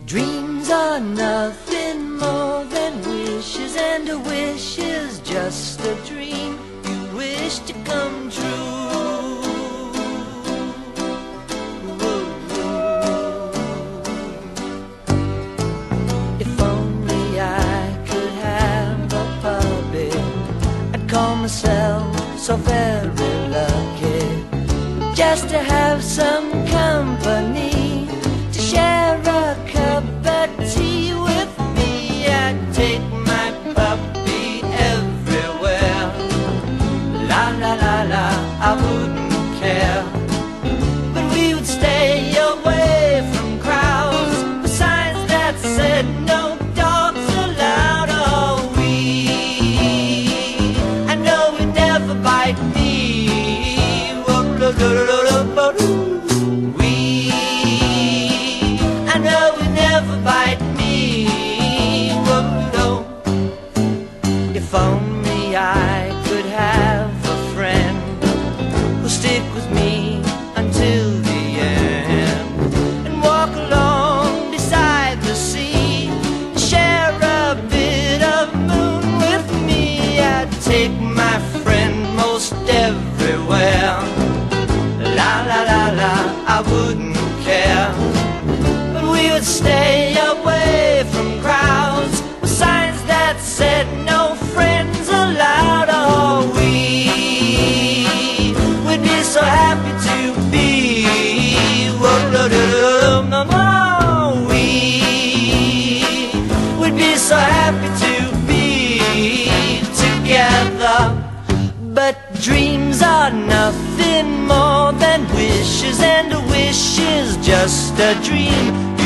Dreams are nothing more than wishes, and a wish is just a dream you wish to come true. If only I could have a puppet, I'd call myself so very lucky, just to have some company, to share a cup of tea with me. I'd take my puppy everywhere. La la la la, I wouldn't care. But we would stay away from crowds, with signs that said no dogs allowed. Oh, I know we'd never bite me. I know we'd never bite me. Whoa, if only I could have a friend who'll stick with me until the end, and walk along beside the sea, share a bit of moon with me. I'd take my friend most everywhere. La la la la, I wouldn't care. But we would stay away from crowds, with signs that said no friends allowed. Oh, we'd be so happy to be. We'd be so happy to be together. But dreams are nothing more than wishes, and a wish is just a dream